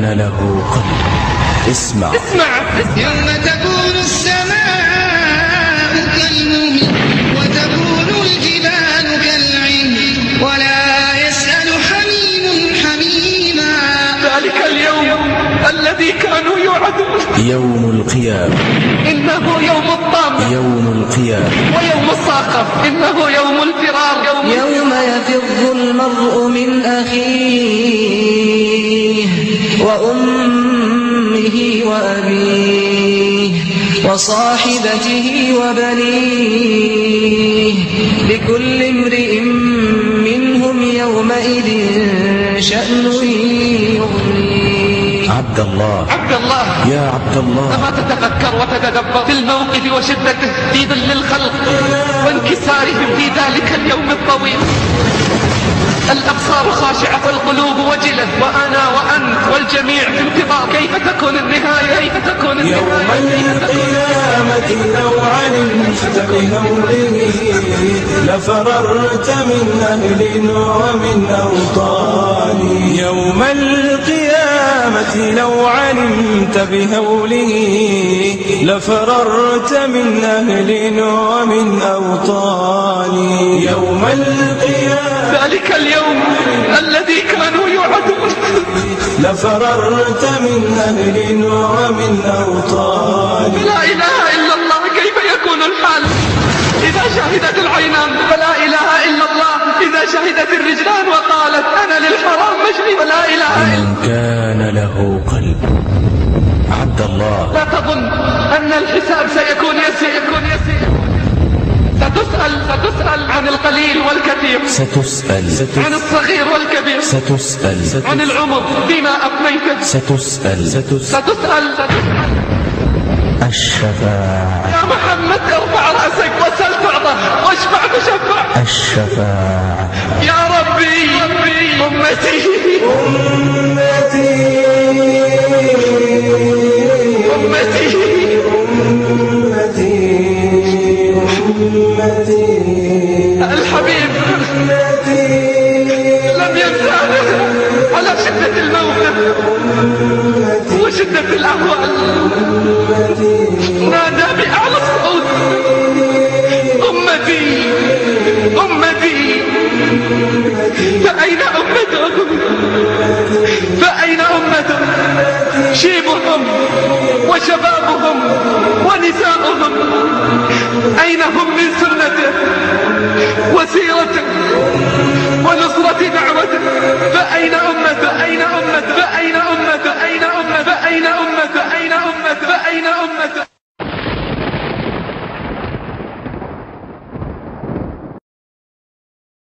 كان له قلب. اسمع يوم تكون السماء كالمهل وتكون الجبال كالعهن ولا يسأل حميم حميما. ذلك اليوم الذي كانوا يوعدون. يوم القيامة إنه يوم الطامة. يوم القيامة ويوم الصاخب إنه يوم الفرار. يوم يفر المرء من أخيه وأمه وأبيه وصاحبته وبنيه لكل امرئ منهم يومئذ شأن يغنيه. عبد الله يا عبد الله، أما تتفكر وتتدبر في الموقف وشدته في ظل الخلق وانكسارهم في ذلك اليوم الطويل؟ الأبصار خاشعة والقلوب وجلة، وأنا وأنت والجميع في انتظار كيف تكون النهاية. يوم القيامة لو علمت بهوله لفررت من أهل ومن أوطان. يوم القيامة لو علمت بهوله لفررت من أهل ومن أوطان. يوم القيامة ذلك اليوم الذي كانوا يوعدون. لفررت من أهل ومن أوطان. لا إله إلا الله، كيف يكون الحال إذا شهدت العينان؟ فلا إله إلا الله إذا شهدت الرجلان وقالت أنا للحرام مشري. ولا إله إلا من كان له قلب. عبد الله، لا تظن أن الحساب سيكون يسير. ستسأل عن القليل والكثير، ستسأل عن الصغير والكبير، ستسأل عن العمر فيما أفنيته، ستسأل الشفاعة. يا محمد ارفع رأسك وسل تعطى واشفع تشفع. الشفاعة. يا ربي أمتي الحبيب لم ينسانا على شدة الموقف وشدة الأهوال. نادى بأعلى الصوت أمتي فأين أمته شيبهم وشبابهم ونساؤهم؟ أين هم من سنته؟